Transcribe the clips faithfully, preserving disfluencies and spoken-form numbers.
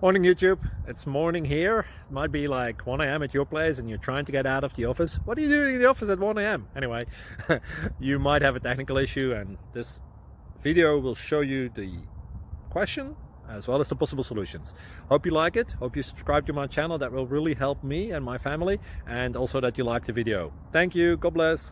Morning YouTube, it's morning here. It might be like one A M at your place and you're trying to get out of the office. What are you doing in the office at one A M? Anyway, you might have a technical issue and this video will show you the question as well as the possible solutions. Hope you like it, hope you subscribe to my channel. That will really help me and my family, and also that you like the video. Thank you, God bless.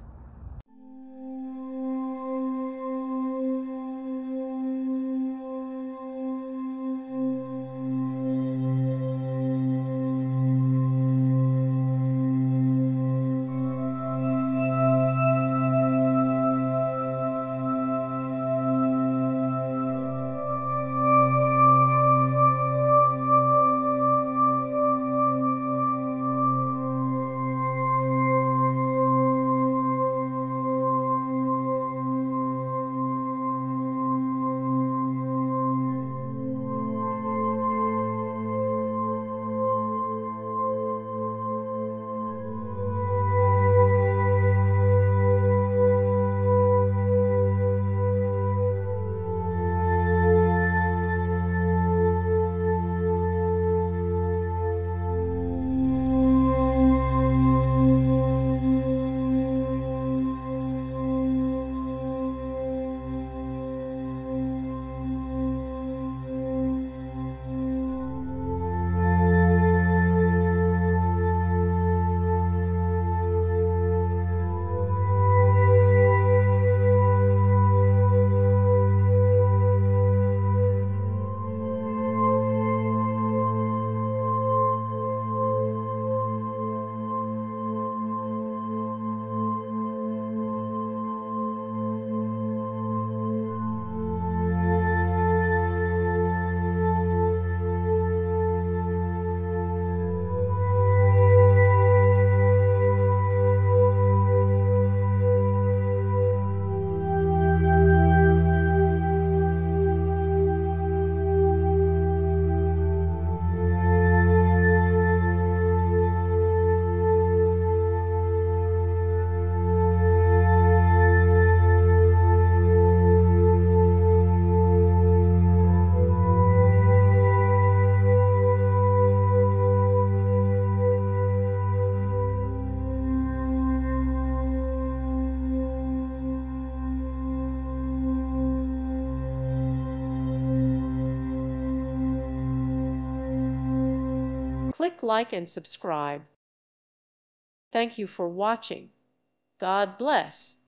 Click like and subscribe. Thank you for watching. God bless.